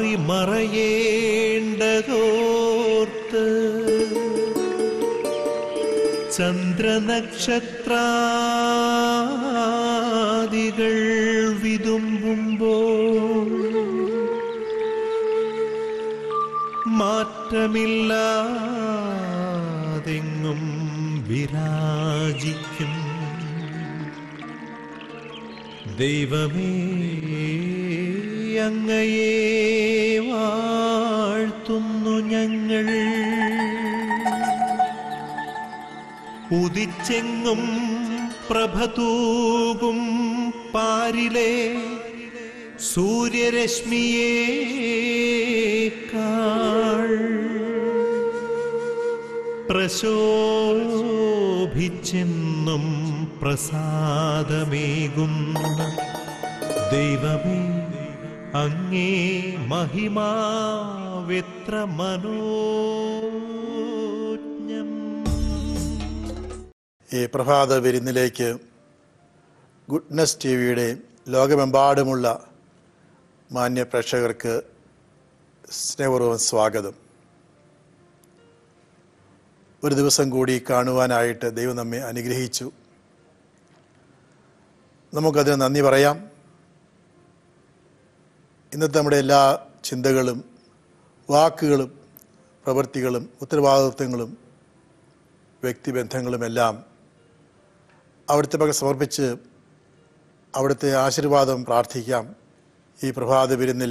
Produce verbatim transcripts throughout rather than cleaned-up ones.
മാറി മറയേണ്ടതോർത്ത് ചന്ദ്രനക്ഷത്രാദികൾ വിതുമ്പുമ്പോൾ മാറ്റമില്ലാതെങ്ങും വിരാജിക്കും ദൈവമേ, അങ്ങയെ വാഴ്ത്തുന്നു ഞങ്ങൾ. ഉദിച്ചെങ്ങും പ്രഭതൂകും പാരിലെ സൂര്യരശ്മിയേക്കാൾ പ്രശോഭിച്ചെന്നും പ്രസാദമേകുന്ന ദൈവമേ, അങ്ങേ മഹിമാവെത്ര മനോജ്ഞം. ഈ പ്രഭാത വിരുന്നിലേക്ക് ഗുഡ്നസ് ടി വിയുടെ ലോകമെമ്പാടുമുള്ള മാന്യ പ്രേക്ഷകർക്ക് സ്നേഹപൂർവ്വം സ്വാഗതം. ഒരു ദിവസം കൂടി കാണുവാനായിട്ട് ദൈവം നമ്മെ അനുഗ്രഹിച്ചു. നമുക്കതിന് നന്ദി പറയാം. ഇന്നത്തെ നമ്മുടെ എല്ലാ ചിന്തകളും വാക്കുകളും പ്രവൃത്തികളും ഉത്തരവാദിത്വങ്ങളും വ്യക്തിബന്ധങ്ങളുമെല്ലാം അവിടുത്തെ പകൽ സമർപ്പിച്ച് അവിടുത്തെ ആശീർവാദം പ്രാർത്ഥിക്കാം. ഈ പ്രഭാത വിരുന്നിൽ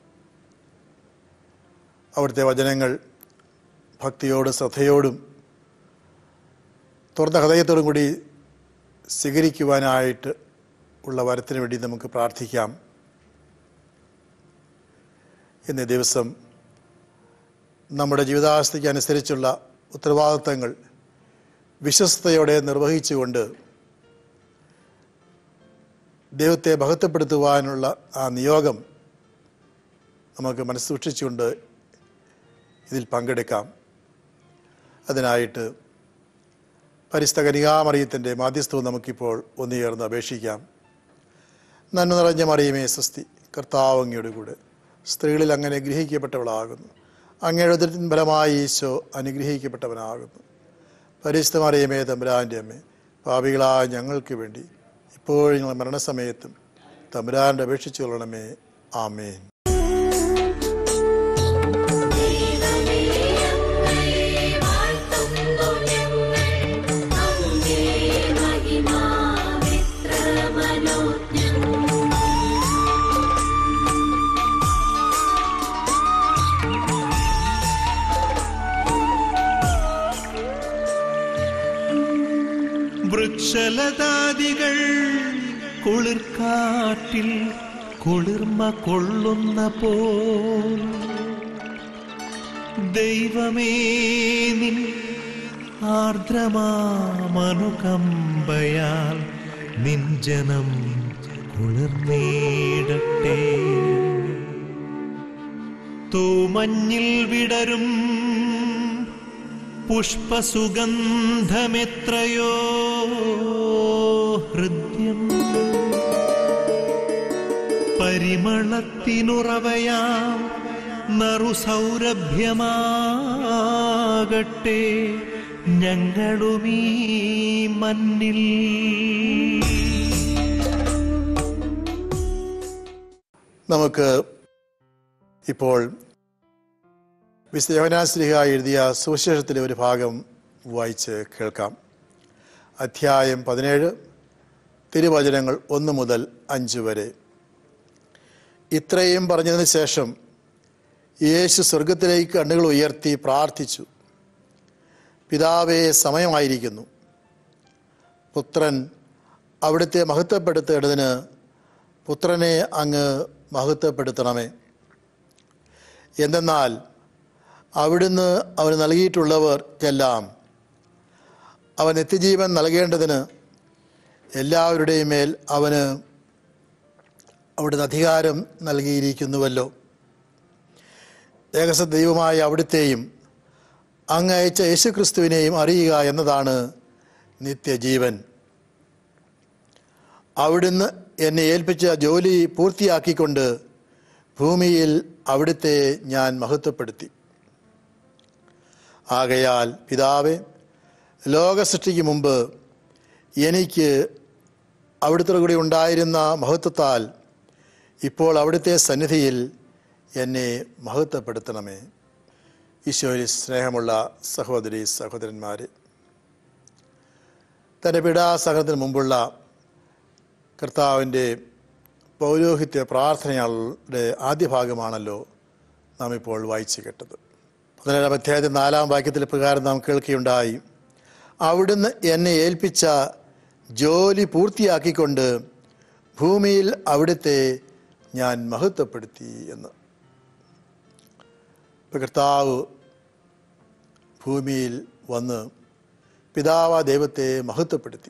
അവിടുത്തെ വചനങ്ങൾ ഭക്തിയോടും ശ്രദ്ധയോടും തുറന്ന ഹൃദയത്തോടും കൂടി സ്വീകരിക്കുവാനായിട്ട് ഉള്ള വരത്തിന് വേണ്ടി നമുക്ക് പ്രാർത്ഥിക്കാം. ഇന്നേ ദിവസം നമ്മുടെ ജീവിതാവസ്ഥയ്ക്ക് അനുസരിച്ചുള്ള ഉത്തരവാദിത്തങ്ങൾ വിശ്വസ്തയോടെ നിർവഹിച്ചുകൊണ്ട് ദൈവത്തെ മഹത്വപ്പെടുത്തുവാനുള്ള ആ നിയോഗം നമുക്ക് മനസ്സൂക്ഷിച്ചുകൊണ്ട് ഇതിൽ പങ്കെടുക്കാം. അതിനായിട്ട് പരിശുദ്ധ കന്യകാമറിയത്തിൻ്റെ മാധ്യസ്ഥവും നമുക്കിപ്പോൾ ഒന്നുചേർന്ന് അപേക്ഷിക്കാം. നന്മ നിറഞ്ഞ മറിയമേ സ്വസ്തി, കർത്താവ് അങ്ങയുടെ കൂടെ സ്ത്രീകളിൽ അങ്ങനെ അനുഗ്രഹിക്കപ്പെട്ടവളാകുന്നു. അങ്ങയുടെ ഉദരത്തിൻ ഫലമായി ഈശോ അനുഗ്രഹിക്കപ്പെട്ടവനാകുന്നു. പരിശുദ്ധ മറിയമേ തമ്പുരാൻ്റെ അമ്മേ, പാപികളായ ഞങ്ങൾക്ക് വേണ്ടി ഇപ്പോഴും ഞങ്ങൾ മരണസമയത്തും തമ്പുരാൻ്റെ അപേക്ഷിച്ചു കൊള്ളണമേ. ആമേൻ. വൃക്ഷലതാദികൾ കുളിർക്കാറ്റിൽ കുളിർമ കൊള്ളുന്ന പോൽ ദൈവമേ, നിൻ ആർദ്രമാമനുകമ്പയാൽ നിൻ ജനം കുളിർന്നേടട്ടെ. തൂമഞ്ഞിൽ വിടരും പുഷ്പസുഗന്ധമെത്രയോ ഹൃദ്യം, പരിമളത്തിനുറവയാം നറുസൗരഭ്യമാകട്ടെ ഞങ്ങളുമീ മണ്ണിൽ. നമുക്ക് ഇപ്പോൾ വിശുദ്ധ യോഹന്നാൻ ശ്ലീഹ എഴുതിയ സുവിശേഷത്തിലെ ഒരു ഭാഗം വായിച്ച് കേൾക്കാം. അധ്യായം പതിനേഴ്, തിരുവചനങ്ങൾ ഒന്ന് മുതൽ അഞ്ച് വരെ. ഇത്രയും പറഞ്ഞതിന് ശേഷം യേശു സ്വർഗത്തിലേക്ക് കണ്ണുകൾ ഉയർത്തി പ്രാർത്ഥിച്ചു. പിതാവേ, സമയമായിരിക്കുന്നു. പുത്രൻ അവിടുത്തെ മഹത്വപ്പെടുത്തേണ്ടതിന് പുത്രനെ അങ്ങ് മഹത്വപ്പെടുത്തണമേ. എന്തെന്നാൽ അവിടുന്ന് അവന് നൽകിയിട്ടുള്ളവർക്കെല്ലാം അവൻ നിത്യജീവൻ നൽകേണ്ടതിന് എല്ലാവരുടെയും മേൽ അവന് അവിടുന്ന് അധികാരം നൽകിയിരിക്കുന്നുവല്ലോ. ഏകസ ദൈവമായ അവിടുത്തെയും അങ്ങ് അയച്ച യേശുക്രിസ്തുവിനെയും അറിയുക എന്നതാണ് നിത്യജീവൻ. അവിടുന്ന് എന്നെ ഏൽപ്പിച്ച ജോലി പൂർത്തിയാക്കിക്കൊണ്ട് ഭൂമിയിൽ അവിടുത്തെ ഞാൻ മഹത്വപ്പെടുത്തി. ആകയാൽ പിതാവേ, ലോകസൃഷ്ടിക്ക് മുമ്പ് എനിക്ക് അവിടുത്തെ കൂടി ഉണ്ടായിരുന്ന മഹത്വത്താൽ ഇപ്പോൾ അവിടുത്തെ സന്നിധിയിൽ എന്നെ മഹത്വപ്പെടുത്തണമേ. ഈശോയിൽ സ്നേഹമുള്ള സഹോദരി സഹോദരന്മാരെ, തൻ്റെ പീഡാസഹനത്തിന് മുമ്പുള്ള കർത്താവിൻ്റെ പൗരോഹിത്യ പ്രാർത്ഥനകളുടെ ആദ്യ ഭാഗമാണല്ലോ നാം ഇപ്പോൾ വായിച്ചു കേട്ടത്. പതിനേഴാം അധ്യായത്തിൽ നാലാം വാക്യത്തിൽ പ്രകാരം നാം കേൾക്കുകയുണ്ടായി, അവിടുന്ന് എന്നെ ഏൽപ്പിച്ച ജോലി പൂർത്തിയാക്കിക്കൊണ്ട് ഭൂമിയിൽ അവിടുത്തെ ഞാൻ മഹത്വപ്പെടുത്തി എന്ന്. കർത്താവ് ഭൂമിയിൽ വന്ന് പിതാവാ ദൈവത്തെ മഹത്വപ്പെടുത്തി.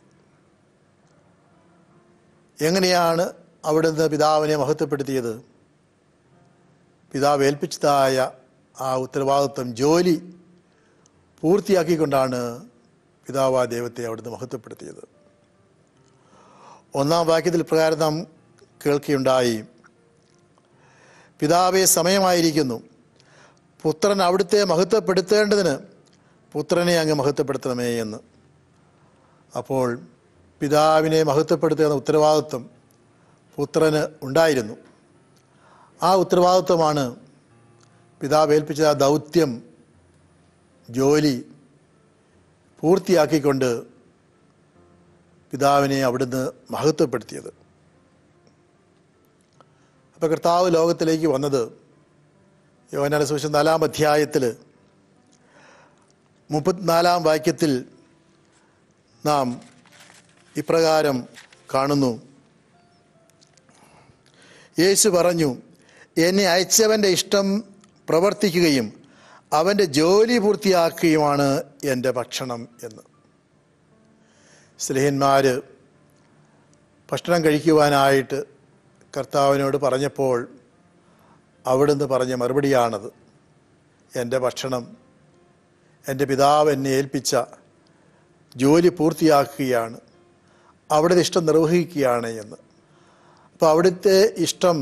എങ്ങനെയാണ് അവിടുന്ന് പിതാവിനെ മഹത്വപ്പെടുത്തിയത്? പിതാവ് ഏൽപ്പിച്ചതായ ആ ഉത്തരവാദിത്വം, ജോലി പൂർത്തിയാക്കിക്കൊണ്ടാണ് പിതാവാ ദൈവത്തെ അവിടുന്ന് മഹത്വപ്പെടുത്തിയത്. ഒന്നാം വാക്യത്തിൽ പ്രകാരം നാം കേൾക്കുകയുണ്ടായി, പിതാവേ, സമയമായിരിക്കുന്നു, പുത്രൻ അവിടുത്തെ മഹത്വപ്പെടുത്തേണ്ടതിന് പുത്രനെ അങ്ങ് മഹത്വപ്പെടുത്തണമേ എന്ന്. അപ്പോൾ പിതാവിനെ മഹത്വപ്പെടുത്തുന്ന ഉത്തരവാദിത്വം പുത്രന് ഉണ്ടായിരുന്നു. ആ ഉത്തരവാദിത്വമാണ് പിതാവ് ഏൽപ്പിച്ച ആ ദൗത്യം, ജോലി പൂർത്തിയാക്കിക്കൊണ്ട് പിതാവിനെ അവിടുന്ന് മഹത്വപ്പെടുത്തിയത്. അപ്പോൾ കർത്താവ് ലോകത്തിലേക്ക് വന്നത് യോഹന്നാന്റെ സുവിശേഷം നാലാം അധ്യായത്തിൽ മുപ്പത്തിനാലാം വാക്യത്തിൽ നാം ഇപ്രകാരം കാണുന്നു, യേശു പറഞ്ഞു, എന്നെ അയച്ചവൻ്റെ ഇഷ്ടം പ്രവർത്തിക്കുകയും അവൻ്റെ ജോലി പൂർത്തിയാക്കുകയുമാണ് എൻ്റെ ഭക്ഷണം എന്ന്. സ്നേഹന്മാർ ഭക്ഷണം കഴിക്കുവാനായിട്ട് കർത്താവിനോട് പറഞ്ഞപ്പോൾ അവിടുന്ന് പറഞ്ഞ മറുപടിയാണത്. എൻ്റെ ഭക്ഷണം എൻ്റെ പിതാവ് എന്നെ ഏൽപ്പിച്ച ജോലി പൂർത്തിയാക്കുകയാണ്, അവിടുത്തെ ഇഷ്ടം നിർവഹിക്കുകയാണ് എന്ന്. അപ്പോൾ അവിടുത്തെ ഇഷ്ടം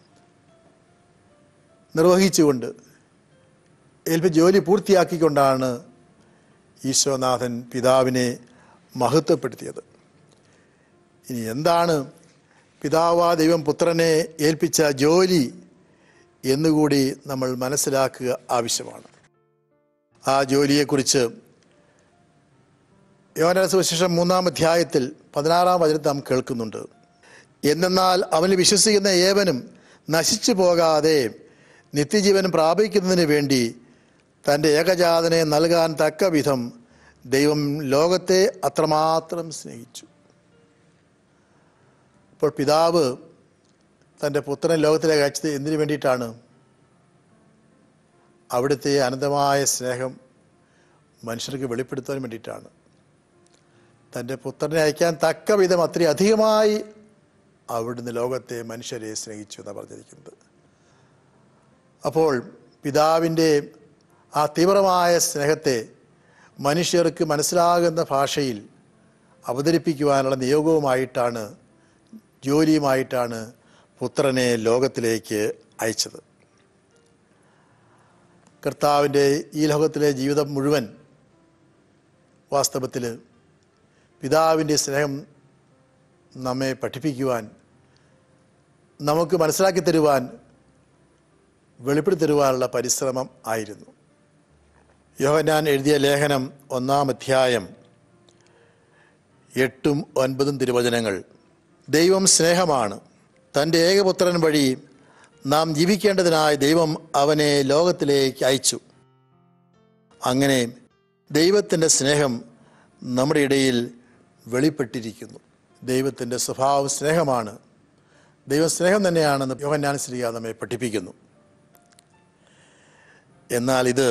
നിർവഹിച്ചുകൊണ്ട് ഏൽപ്പിച്ച ജോലി പൂർത്തിയാക്കിക്കൊണ്ടാണ് ഈശോനാഥൻ പിതാവിനെ മഹത്വപ്പെടുത്തിയത്. ഇനി എന്താണ് പിതാവാ ദൈവം പുത്രനെ ഏൽപ്പിച്ച ജോലി എന്നുകൂടി നമ്മൾ മനസ്സിലാക്കുക ആവശ്യമാണ്. ആ ജോലിയെക്കുറിച്ച് യോഹന്നാന്റെ സുവിശേഷം മൂന്നാം അധ്യായത്തിൽ പതിനാറാം വചനത്തിൽ നാം കേൾക്കുന്നുണ്ട്, എന്നാൽ അവനിൽ വിശ്വസിക്കുന്ന ഏവനും നശിച്ചു പോകാതെ നിത്യജീവൻ പ്രാപിക്കുന്നതിന് വേണ്ടി തൻ്റെ ഏകജാതനെ നൽകാൻ തക്ക വിധം ദൈവം ലോകത്തെ അത്രമാത്രം സ്നേഹിച്ചു. അപ്പോൾ പിതാവ് തൻ്റെ പുത്രനെ ലോകത്തിലേക്ക് അയച്ചത് എന്തിനു വേണ്ടിയിട്ടാണ്? അവിടുത്തെ അനന്തമായ സ്നേഹം മനുഷ്യർക്ക് വെളിപ്പെടുത്താൻ വേണ്ടിയിട്ടാണ്. തൻ്റെ പുത്രനെ അയക്കാൻ തക്ക വിധം അത്രയും അധികമായി അവിടുന്ന് ലോകത്തെ മനുഷ്യരെ സ്നേഹിച്ചു എന്നാണ് പറഞ്ഞിരിക്കുന്നത്. അപ്പോൾ പിതാവിൻ്റെ ആ തീവ്രമായ സ്നേഹത്തെ മനുഷ്യർക്ക് മനസ്സിലാകുന്ന ഭാഷയിൽ അവതരിപ്പിക്കുവാനുള്ള നിയോഗവുമായിട്ടാണ്, ജോലിയുമായിട്ടാണ് പുത്രനെ ലോകത്തിലേക്ക് അയച്ചത്. കർത്താവിൻ്റെ ഈ ലോകത്തിലെ ജീവിതം മുഴുവൻ വാസ്തവത്തിൽ പിതാവിൻ്റെ സ്നേഹം നമ്മെ പഠിപ്പിക്കുവാൻ, നമുക്ക് മനസ്സിലാക്കി തരുവാൻ, വെളിപ്പെടുത്തി തരുവാനുള്ള പരിശ്രമം ആയിരുന്നു. യോഹന്നാൻ എഴുതിയ ലേഖനം ഒന്നാം അധ്യായം എട്ടും ഒൻപതും തിരുവചനങ്ങൾ, ദൈവം സ്നേഹമാണ്, തൻ്റെ ഏകപുത്രൻ വഴി നാം ജീവിക്കേണ്ടതിനായി ദൈവം അവനെ ലോകത്തിലേക്ക് അയച്ചു. അങ്ങനെ ദൈവത്തിൻ്റെ സ്നേഹം നമ്മുടെ ഇടയിൽ വെളിപ്പെട്ടിരിക്കുന്നു. ദൈവത്തിൻ്റെ സ്വഭാവം സ്നേഹമാണ്, ദൈവം സ്നേഹം തന്നെയാണെന്ന് യോഹന്നാൻ ശ്ലീഹ നമ്മെ പഠിപ്പിക്കുന്നു. എന്നാൽ ഇത്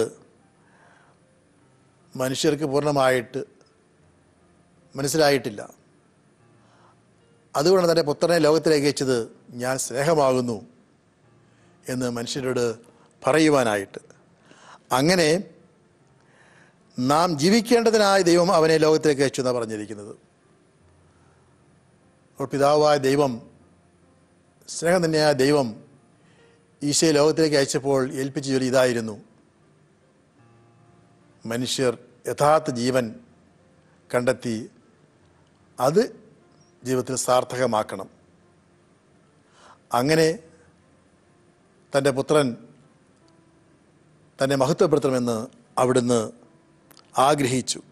മനുഷ്യർക്ക് പൂർണ്ണമായിട്ട് മനസ്സിലായിട്ടില്ല. അതുകൊണ്ട് തന്നെ പുത്രനെ ലോകത്തിലേക്ക് അയച്ചത് ഞാൻ സ്നേഹമാകുന്നു എന്ന് മനുഷ്യരോട് പറയുവാനായിട്ട്. അങ്ങനെ നാം ജീവിക്കേണ്ടതിനായി ദൈവം അവനെ ലോകത്തിലേക്ക് അയച്ചു എന്നാണ് പറഞ്ഞിരിക്കുന്നത്. അപ്പോൾ പിതാവായ ദൈവം, സ്നേഹം തന്നെയായ ദൈവം ഈശോയെ ലോകത്തിലേക്ക് അയച്ചപ്പോൾ ഏൽപ്പിച്ച ജോലി ഇതായിരുന്നു: മനുഷ്യർ യഥാർത്ഥ ജീവൻ കണ്ടെത്തി അത് ജീവിതത്തിൽ സാർത്ഥകമാക്കണം. അങ്ങനെ തൻ്റെ പുത്രൻ തന്നെ മഹത്വപ്പെടുത്തണമെന്ന് അവിടുന്ന് ആഗ്രഹിച്ചു.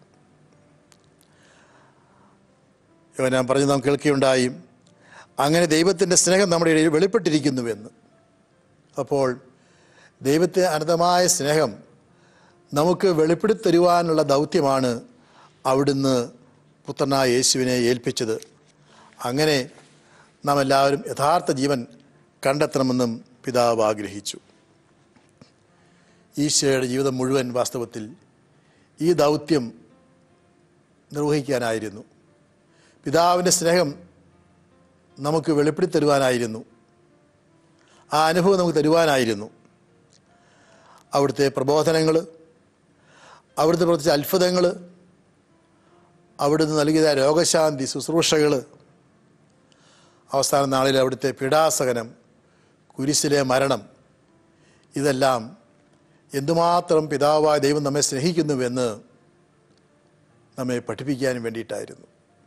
ഞാൻ പറഞ്ഞു നാം കേൾക്കുകയുണ്ടായി, അങ്ങനെ ദൈവത്തിൻ്റെ സ്നേഹം നമ്മുടെ ഇടയിൽ വെളിപ്പെട്ടിരിക്കുന്നുവെന്ന്. അപ്പോൾ ദൈവത്തെ അനന്തമായ സ്നേഹം നമുക്ക് വെളിപ്പെടുത്തരുവാനുള്ള ദൗത്യമാണ് അവിടുന്ന് പുത്രനായ യേശുവിനെ ഏൽപ്പിച്ചത്. അങ്ങനെ നാം എല്ലാവരും യഥാർത്ഥ ജീവൻ കണ്ടെത്തണമെന്നും പിതാവ് ആഗ്രഹിച്ചു. ഈശോയുടെ ജീവിതം മുഴുവൻ വാസ്തവത്തിൽ ഈ ദൗത്യം നിർവഹിക്കാനായിരുന്നു. പിതാവിൻ്റെ സ്നേഹം നമുക്ക് വെളിപ്പെടുത്തരുവാനായിരുന്നു. ആ അനുഭവം നമുക്ക് തരുവാനായിരുന്നു. അവിടുത്തെ പ്രബോധനങ്ങൾ, അവിടുത്തെ പ്രവർത്തിച്ച അത്ഭുതങ്ങൾ, അവിടുന്ന് നൽകിയ രോഗശാന്തി ശുശ്രൂഷകൾ, അവസാന നാളിൽ അവിടുത്തെ പീഡാസഹനം, കുരിശിലെ മരണം, ഇതെല്ലാം എന്തുമാത്രം പിതാവായ ദൈവം നമ്മെ സ്നേഹിക്കുന്നുവെന്ന് നമ്മെ പഠിപ്പിക്കാൻ വേണ്ടിയിട്ടായിരുന്നു.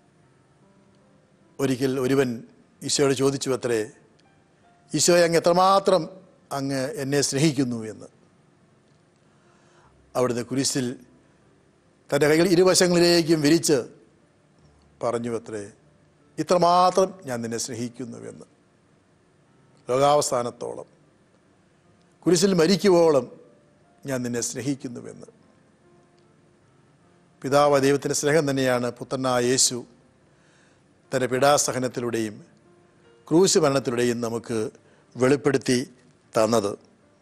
ഒരിക്കൽ ഒരുവൻ ഈശോയോട് ചോദിച്ചു അത്രേ, ഈശോയെ അങ്ങ് എത്രമാത്രം അങ്ങ് എന്നെ സ്നേഹിക്കുന്നു എന്ന്. അവിടുന്ന് കുരിശിൽ തൻ്റെ കൈകൾ ഇരുവശങ്ങളിലേക്കും വിരിച്ച് പറഞ്ഞു അത്രേ, ഇത്രമാത്രം ഞാൻ നിന്നെ സ്നേഹിക്കുന്നുവെന്ന്. ലോകാവസാനത്തോളം, കുരിശിൽ മരിക്കുവോളം ഞാൻ നിന്നെ സ്നേഹിക്കുന്നുവെന്ന്. പിതാവ് ദൈവത്തിൻ്റെ സ്നേഹം തന്നെയാണ് പുത്രനായ യേശു തൻ്റെ പീഡാസഹനത്തിലൂടെയും ക്രൂശ് മരണത്തിലൂടെയും നമുക്ക് വെളിപ്പെടുത്തി തന്നത്.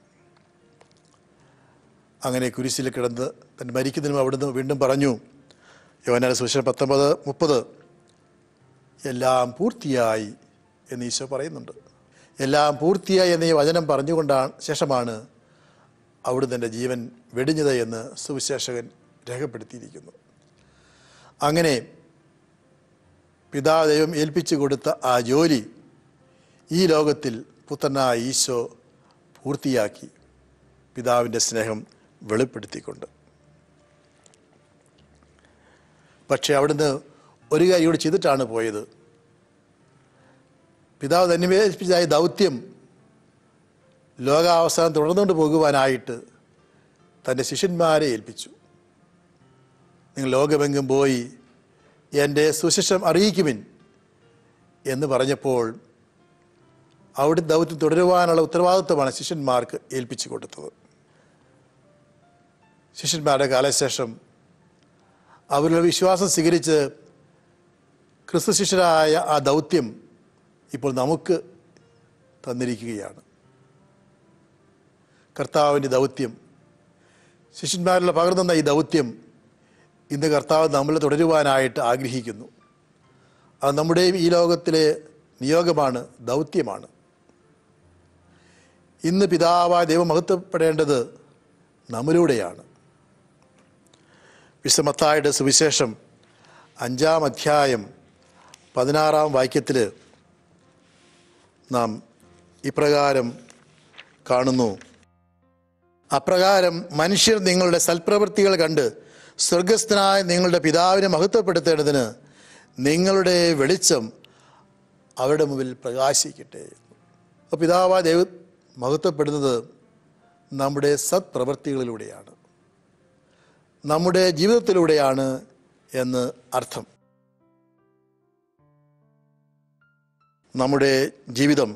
അങ്ങനെ കുരിശിൽ കിടന്ന് തൻ്റെ മരിക്കുന്നതിനും അവിടുന്ന് വീണ്ടും പറഞ്ഞു, യോഹന്നാന്റെ സുവിശേഷം പത്തൊമ്പത് മുപ്പത്, എല്ലാം പൂർത്തിയായി എന്ന് ഈശോ പറയുന്നുണ്ട്. എല്ലാം പൂർത്തിയായി എന്ന ഈ വചനം പറഞ്ഞുകൊണ്ടാണ് ശേഷമാണ് അവിടുന്ന് തൻ്റെ ജീവൻ വെടിഞ്ഞത് എന്ന് സുവിശേഷകൻ രേഖപ്പെടുത്തിയിരിക്കുന്നു. അങ്ങനെ പിതാവ് ദൈവം ഏൽപ്പിച്ചു കൊടുത്ത ആ ജോലി ഈ ലോകത്തിൽ പുത്രനായ ഈശോ പൂർത്തിയാക്കി, പിതാവിൻ്റെ സ്നേഹം വെളിപ്പെടുത്തിക്കൊണ്ട്. പക്ഷേ അവിടുന്ന് ഒരു കാര്യം കൂടി ചെയ്തിട്ടാണ് പോയത്. പിതാവ് തന്നെ ഏൽപ്പിച്ചതായ ദൗത്യം ലോകാവസാനം തുടർന്നുകൊണ്ട് പോകുവാനായിട്ട് തൻ്റെ ശിഷ്യന്മാരെ ഏൽപ്പിച്ചു. നിങ്ങൾ ലോകമെങ്ങും പോയി എൻ്റെ സുശേഷം അറിയിക്കുവിൻ എന്ന് പറഞ്ഞപ്പോൾ അവിടെ ദൗത്യം തുടരുവാനുള്ള ഉത്തരവാദിത്വമാണ് ശിഷ്യന്മാർക്ക് ഏൽപ്പിച്ചു കൊടുത്തത്. ശിഷ്യന്മാരുടെ കാലശേഷം അവരുടെ വിശ്വാസം സ്വീകരിച്ച് ക്രിസ്തു ശിഷ്യരായ ആ ദൗത്യം ഇപ്പോൾ നമുക്ക് തന്നിരിക്കുകയാണ്. കർത്താവിൻ്റെ ദൗത്യം, ശിഷ്യന്മാരിൽ പകർന്നുന്ന ഈ ദൗത്യം ഇന്ന് കർത്താവ് നമ്മൾ തുടരുവാനായിട്ട് ആഗ്രഹിക്കുന്നു. അത് നമ്മുടെയും ഈ ലോകത്തിലെ നിയോഗമാണ്, ദൗത്യമാണ്. ഇന്ന് പിതാവായ ദൈവം മഹത്വപ്പെടേണ്ടത് നമ്മിലൂടെയാണ്. വിശുദ്ധ മത്തായിയുടെ സുവിശേഷം അഞ്ചാം അധ്യായം പതിനാറാം വാക്യത്തിൽ നാം ഇപ്രകാരം കാണുന്നു: അപ്രകാരം മനുഷ്യർ നിങ്ങളുടെ സൽപ്രവൃത്തികൾ കണ്ട് സ്വർഗസ്ഥനായ നിങ്ങളുടെ പിതാവിനെ മഹത്വപ്പെടുത്തേണ്ടതിന് നിങ്ങളുടെ വെളിച്ചം അവരുടെ മുമ്പിൽ പ്രകാശിക്കട്ടെ. അപ്പോൾ പിതാവായ ദൈവം മഹത്വപ്പെടുന്നത് നമ്മുടെ സത്പ്രവൃത്തികളിലൂടെയാണ്, നമ്മുടെ ജീവിതത്തിലൂടെയാണ് എന്ന് അർത്ഥം. നമ്മുടെ ജീവിതം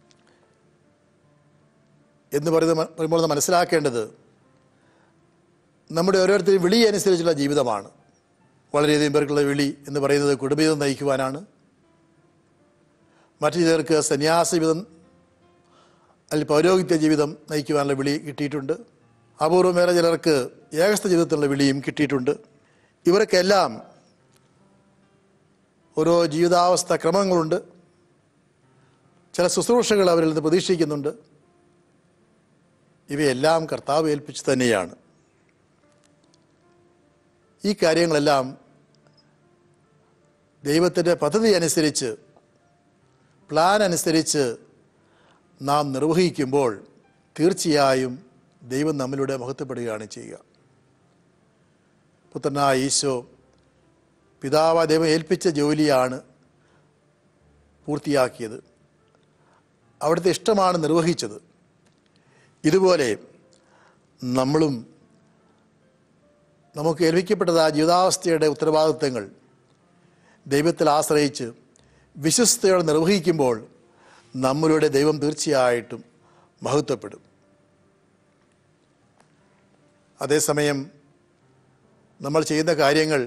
എന്ന് പറയുന്നത് പറയുമ്പോൾ മനസ്സിലാക്കേണ്ടത് നമ്മുടെ ഓരോരുത്തരും വിളി അനുസരിച്ചുള്ള ജീവിതമാണ്. വളരെയധികം പേർക്കുള്ള വിളി എന്ന് പറയുന്നത് കുടുംബജീവിതം നയിക്കുവാനാണ്. മറ്റു ചിലർക്ക് സന്യാസ ജീവിതം അല്ലെങ്കിൽ പൗരോഹിത്യ ജീവിതം നയിക്കുവാനുള്ള വിളി കിട്ടിയിട്ടുണ്ട്. അപൂർവമേറെ ചിലർക്ക് ഏകസ്ഥ ജീവിതത്തിലുള്ള വിളിയും കിട്ടിയിട്ടുണ്ട്. ഇവർക്കെല്ലാം ഓരോ ജീവിതാവസ്ഥ ക്രമങ്ങളുണ്ട്. ചില ശുശ്രൂഷകൾ അവരിൽ നിന്ന് പ്രതീക്ഷിക്കുന്നുണ്ട്. ഇവയെല്ലാം കർത്താവ് ഏൽപ്പിച്ചു തന്നെയാണ്. ഈ കാര്യങ്ങളെല്ലാം ദൈവത്തിൻ്റെ പദ്ധതി അനുസരിച്ച്, പ്ലാൻ അനുസരിച്ച് നാം നിർവഹിക്കുമ്പോൾ തീർച്ചയായും ദൈവം നമ്മിലൂടെ മഹത്വപ്പെടുകയാണ് ചെയ്യുക. പുത്രനായ ഈശോ പിതാവ് ദൈവം ഏൽപ്പിച്ച ജോലിയാണ് പൂർത്തിയാക്കിയത്. അവിടുത്തെ ഇഷ്ടമാണ് നിർവഹിച്ചത്. ഇതുപോലെ നമ്മളും നമുക്ക് ഏൽപ്പിക്കപ്പെട്ടത് ആ ജീവിതാവസ്ഥയുടെ ഉത്തരവാദിത്വങ്ങൾ ദൈവത്തിൽ ആശ്രയിച്ച് വിശ്വസ്തയോടെ നിർവഹിക്കുമ്പോൾ നമ്മളുടെ ദൈവം തീർച്ചയായിട്ടും മഹത്വപ്പെടും. അതേസമയം നമ്മൾ ചെയ്യുന്ന കാര്യങ്ങൾ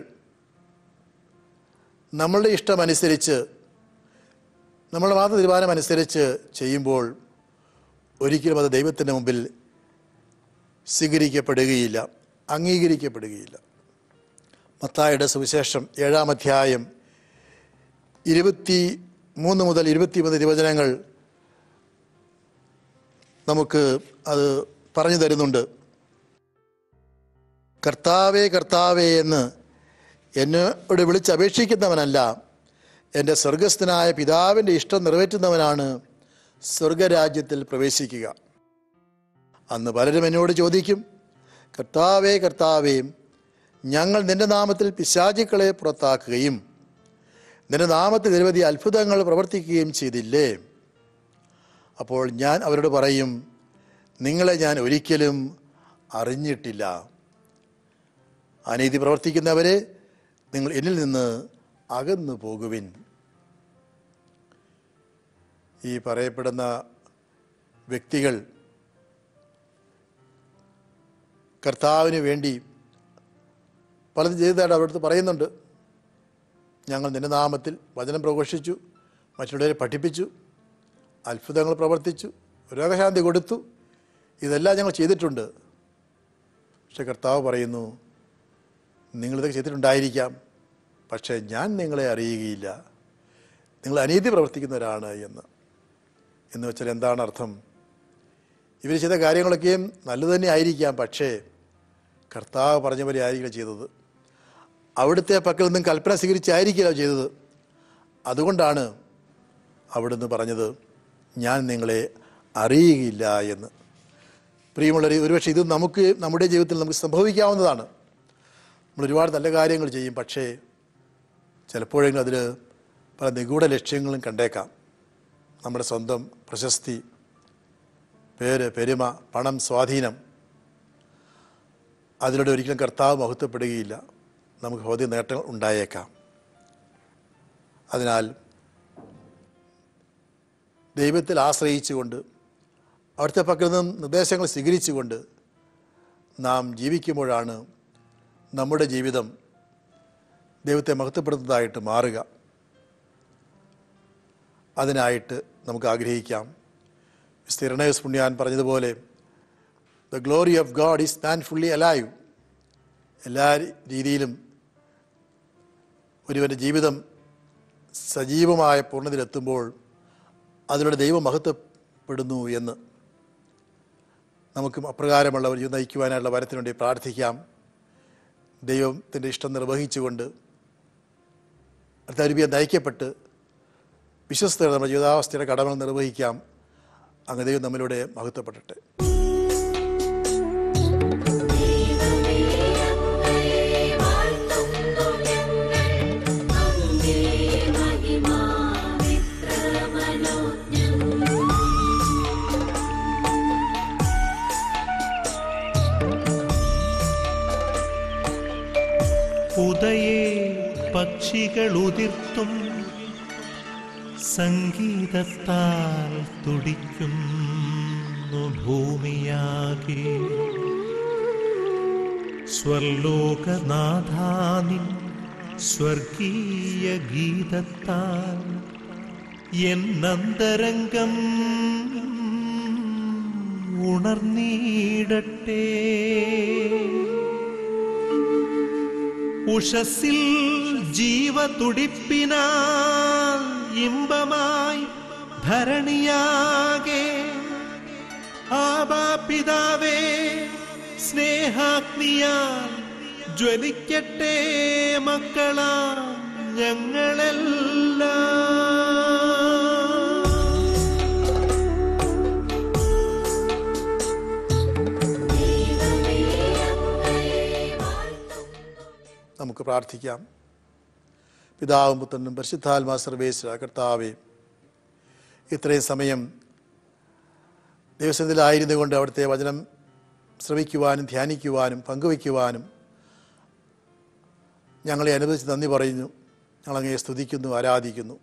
നമ്മളുടെ ഇഷ്ടമനുസരിച്ച് നമ്മളുടെ മാത്രം തീരുമാനം അനുസരിച്ച് ചെയ്യുമ്പോൾ ഒരിക്കലും അത് ദൈവത്തിൻ്റെ മുമ്പിൽ സ്വീകരിക്കപ്പെടുകയില്ല, അംഗീകരിക്കപ്പെടുകയില്ല. മത്തായിയുടെ സുവിശേഷം ഏഴാം അധ്യായം ഇരുപത്തി മൂന്ന് മുതൽ ഇരുപത്തി മൂന്ന് തിരുവചനങ്ങൾ നമുക്ക് അത് പറഞ്ഞു തരുന്നുണ്ട്. കർത്താവേ കർത്താവേ എന്ന് എന്നോട് വിളിച്ചപേക്ഷിക്കുന്നവനല്ല, എൻ്റെ സ്വർഗസ്ഥനായ പിതാവിൻ്റെ ഇഷ്ടം നിറവേറ്റുന്നവനാണ് സ്വർഗരാജ്യത്തിൽ പ്രവേശിക്കുക. അന്ന് പലരും എന്നോട് ചോദിക്കും, കർത്താവേ കർത്താവേ, ഞങ്ങൾ നിൻ്റെ നാമത്തിൽ പിശാചുക്കളെ പുറത്താക്കുകയും നിൻ്റെ നാമത്തിൽ നിരവധി അത്ഭുതങ്ങൾ പ്രവർത്തിക്കുകയും ചെയ്തില്ലേ? അപ്പോൾ ഞാൻ അവരോട് പറയും, നിങ്ങളെ ഞാൻ ഒരിക്കലും അറിഞ്ഞിട്ടില്ല. അനീതി പ്രവർത്തിക്കുന്നവരെ നിങ്ങൾ എന്നിൽ നിന്ന് അകന്നു പോകുവിൻ. ഈ പറയപ്പെടുന്ന വ്യക്തികൾ കർത്താവിന് വേണ്ടി പലതും ചെയ്തതായിട്ട് അവരുടെ അടുത്ത് പറയുന്നുണ്ട്. ഞങ്ങൾ നിന്റെ നാമത്തിൽ വചനം പ്രഘോഷിച്ചു, മറ്റുള്ളവരെ പഠിപ്പിച്ചു, അത്ഭുതങ്ങൾ പ്രവർത്തിച്ചു, രോഗശാന്തി കൊടുത്തു, ഇതെല്ലാം ഞങ്ങൾ ചെയ്തിട്ടുണ്ട്. പക്ഷെ കർത്താവ് പറയുന്നു, നിങ്ങളിതൊക്കെ ചെയ്തിട്ടുണ്ടായിരിക്കാം, പക്ഷേ ഞാൻ നിങ്ങളെ അറിയുകയില്ല, നിങ്ങൾ അനീതി പ്രവർത്തിക്കുന്നവരാണ് എന്ന്. എന്ന് വെച്ചാൽ എന്താണ് അർത്ഥം? ഇവർ ചെയ്ത കാര്യങ്ങളൊക്കെയും നല്ലത് തന്നെ ആയിരിക്കാം, പക്ഷേ കർത്താവ് പറഞ്ഞ പോലെ ആയിരിക്കില്ല ചെയ്തത്. അവിടുത്തെ പക്കൽ നിന്നും കൽപ്പന സ്വീകരിച്ചായിരിക്കില്ല ചെയ്തത്. അതുകൊണ്ടാണ് അവിടുന്ന് പറഞ്ഞത്, ഞാൻ നിങ്ങളെ അറിയുകയില്ല എന്ന്. പ്രിയമുള്ളവരെ, ഒരുപക്ഷെ ഇത് നമുക്ക് നമ്മുടെ ജീവിതത്തിൽ നമുക്ക് സംഭവിക്കാവുന്നതാണ്. നമ്മൾ ഒരുപാട് നല്ല കാര്യങ്ങൾ ചെയ്യും, പക്ഷേ ചിലപ്പോഴെങ്കിലും അതിൽ പല നിഗൂഢ ലക്ഷ്യങ്ങളും കണ്ടേക്കാം. നമ്മുടെ സ്വന്തം പ്രശസ്തി, പേര്, പെരുമ, പണം, സ്വാധീനം, അതിലൂടെ ഒരിക്കലും കർത്താവ് മഹത്വപ്പെടുകയില്ല. നമുക്ക് ഭൗതിക നേട്ടങ്ങൾ ഉണ്ടായേക്കാം. അതിനാൽ ദൈവത്തിൽ ആശ്രയിച്ചുകൊണ്ട് അവിടുത്തെ പക്കൽ നിന്നും നിർദ്ദേശങ്ങൾ സ്വീകരിച്ചുകൊണ്ട് നാം ജീവിക്കുമ്പോഴാണ് നമ്മുടെ ജീവിതം ദൈവത്തെ മഹത്വപ്പെടുത്തുന്നതായിട്ട് മാറുക. അതിനായിട്ട് നമുക്ക് ആഗ്രഹിക്കാം. മിസ്റ്റർ ഇരണേയൂസ് പുണ്യാൻ പറഞ്ഞതുപോലെ, the glory of God is man fully alive. എല്ലാ രീതിയിലും ഒരുവൻ്റെ ജീവിതം സജീവമായ പൂർണ്ണതയിലെത്തുമ്പോൾ അതിലൂടെ ദൈവം മഹത്വപ്പെടുന്നു എന്ന് നമുക്കും അപ്രകാരമുള്ള ഒരു ജീവിതം നയിക്കുവാനായുള്ള വരത്തിനു വേണ്ടി പ്രാർത്ഥിക്കാം. ദൈവത്തിൻ്റെ ഇഷ്ടം നിർവഹിച്ചുകൊണ്ട് അടുത്തരുവിയെ നയിക്കപ്പെട്ട് വിശ്വസ്തയുടെ നമ്മുടെ ജീവിതാവസ്ഥയുടെ കടമകൾ നിർവഹിക്കാം. അങ്ങ് ദൈവം നമ്മിലൂടെ മഹത്വപ്പെടട്ടെ. ഉദയേ പക്ഷികളുതിർത്തും സംഗീതത്താൽ തുടിക്കുന്നു ഭൂമിയാകെ. സ്വർലോകനാഥാനിൻ സ്വർഗീയ ഗീതത്താൽ എന്നന്തരംഗം ഉണർന്നീടട്ടെ. ഉഷസ്സിൽ ജീവതുടിപ്പിനാൽ ഇമ്പമായി ധരണിയാകെ ആബാ പിതാവേ സ്നേഹാഗ്നിയാൽ ജ്വലിക്കട്ടെ മക്കളാ ഞങ്ങളെല്ലാം. നമുക്ക് പ്രാർത്ഥിക്കാം. പിതാവും പുത്രനും പരിശുദ്ധാത്മാ സർവേശ്വര കർത്താവേ, ഇത്രയും സമയം ദൈവസന്നിധിയിലായിരുന്നു കൊണ്ട് അവിടുത്തെ വചനം ശ്രവിക്കുവാനും ധ്യാനിക്കുവാനും പങ്കുവയ്ക്കുവാനും ഞങ്ങളെ അനുവദിച്ച് നന്ദി പറയുന്നു. ഞങ്ങളങ്ങയെ സ്തുതിക്കുന്നു, ആരാധിക്കുന്നു.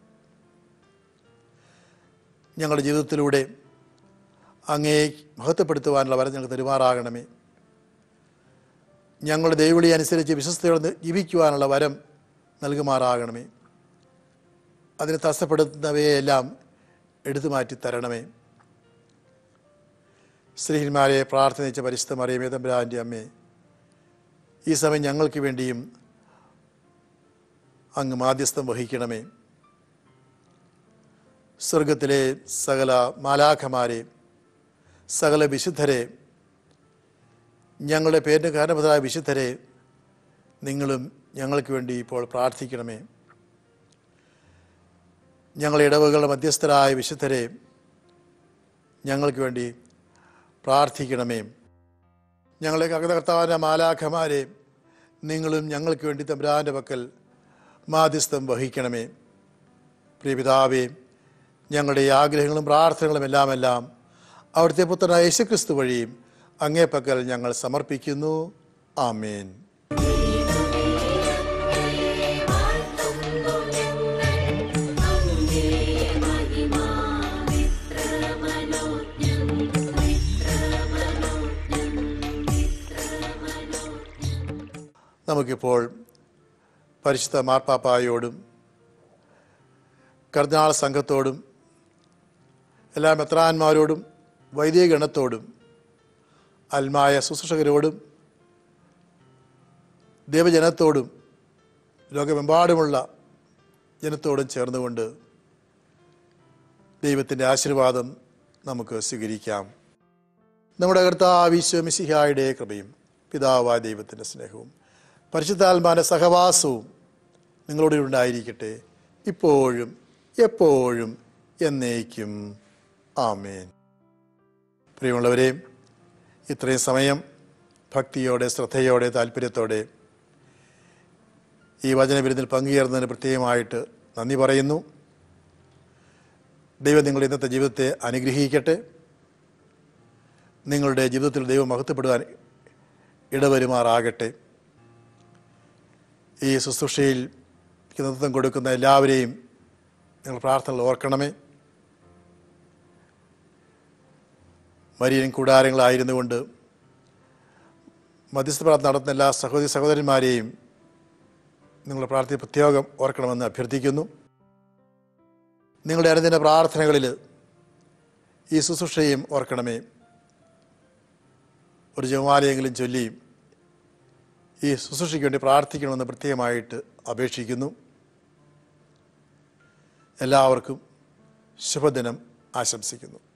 ഞങ്ങളുടെ ജീവിതത്തിലൂടെ അങ്ങയെ മഹത്വപ്പെടുത്തുവാനുള്ള വരം ഞങ്ങൾക്ക് തരുമാറാകണമേ. ഞങ്ങളുടെ ദൈവവിളി അനുസരിച്ച് വിശ്വസ്തയോടെ ജീവിക്കുവാനുള്ള വരം നൽകുമാറാകണമേ. അതിന് തടസ്സപ്പെടുത്തുന്നവയെല്ലാം എടുത്തു മാറ്റി തരണമേ. സ്ത്രീന്മാരെ പ്രാർത്ഥനിച്ച പരിശുദ്ധ മറിയമേ തമ്പുരാൻ്റെ അമ്മേ, ഈ സമയം ഞങ്ങൾക്ക് വേണ്ടിയും അങ്ങ് മാധ്യസ്ഥം വഹിക്കണമേ. സ്വർഗത്തിലെ സകല മാലാഖമാരെ, സകല വിശുദ്ധരെ, ഞങ്ങളുടെ പേരിന് കാരണഭദ്രായ വിശുദ്ധരെ, നിങ്ങളും ഞങ്ങൾക്ക് വേണ്ടി ഇപ്പോൾ പ്രാർത്ഥിക്കണമേ. ഞങ്ങളുടെ ഇടവകളുടെ മധ്യസ്ഥരായ വിശുദ്ധരെ, ഞങ്ങൾക്ക് വേണ്ടി പ്രാർത്ഥിക്കണമേ. ഞങ്ങളെ കർത്താവിൻ്റെ മാലാഖമാരെ, നിങ്ങളും ഞങ്ങൾക്ക് വേണ്ടി തമ്പുരാൻ്റെ പക്കൽ മാധ്യസ്ഥം വഹിക്കണമേ. പ്രിയപിതാവേ, ഞങ്ങളുടെ ആഗ്രഹങ്ങളും പ്രാർത്ഥനകളും എല്ലാം എല്ലാം അവിടുത്തെ പുത്രനായ യേശുക്രിസ്തു വഴിയും അങ്ങേ പക്കൽ ഞങ്ങൾ സമർപ്പിക്കുന്നു. ആമേൻ. നമുക്കിപ്പോൾ പരിശുദ്ധ മാർപ്പാപ്പായോടും കർദിനാൾ സംഘത്തോടും എല്ലാ മെത്രാന്മാരോടും വൈദികഗണത്തോടും അൽമായ ശുശ്രൂഷകരോടും ദൈവജനത്തോടും ലോകമെമ്പാടുമുള്ള ജനത്തോടും ചേർന്നുകൊണ്ട് ദൈവത്തിൻ്റെ ആശീർവാദം നമുക്ക് സ്വീകരിക്കാം. നമ്മുടെ കർത്താവ് ഈശോ മിശിഹായുടെ കൃപയും പിതാവായ ദൈവത്തിൻ്റെ സ്നേഹവും പരിശുദ്ധാത്മാവിൻ്റെ സഹവാസവും നിങ്ങളോട് ഉണ്ടായിരിക്കട്ടെ, ഇപ്പോഴും എപ്പോഴും എന്നേക്കും. ആമേൻ. പ്രിയമുള്ളവരെ, ഇത്രയും സമയം ഭക്തിയോടെ, ശ്രദ്ധയോടെ, താല്പര്യത്തോടെ ഈ വചനവിരുന്നിൽ പങ്കുചേർന്നതിന് പ്രത്യേകമായിട്ട് നന്ദി പറയുന്നു. ദൈവം നിങ്ങളുടെ ഇന്നത്തെ ജീവിതത്തെ അനുഗ്രഹിക്കട്ടെ. നിങ്ങളുടെ ജീവിതത്തിൽ ദൈവം മഹത്വപ്പെടുവാൻ ഇടവരുമാറാകട്ടെ. ഈ ശുശ്രൂഷയിൽ നേതൃത്വം കൊടുക്കുന്ന എല്ലാവരെയും നിങ്ങൾ പ്രാർത്ഥനകൾ ഓർക്കണമേ. മരിയൻ കൂടാരങ്ങളായിരുന്നു കൊണ്ട് മധ്യസ്ഥ പ്രാർത്ഥന നടത്തുന്ന എല്ലാ സഹോദരി സഹോദരന്മാരെയും നിങ്ങൾ പ്രാർത്ഥന പ്രത്യേകം ഓർക്കണമെന്ന് അഭ്യർത്ഥിക്കുന്നു. നിങ്ങളുടെ അനുദിന പ്രാർത്ഥനകളിൽ ഈ ശുശ്രൂഷയും ഓർക്കണമേ. ഒരു ജപമാലയെങ്കിലും ചൊല്ലി ഈ ശുശ്രൂഷയ്ക്ക് വേണ്ടി പ്രാർത്ഥിക്കണമെന്ന് പ്രത്യേകമായിട്ട് അപേക്ഷിക്കുന്നു. എല്ലാവർക്കും ശുഭദിനം ആശംസിക്കുന്നു.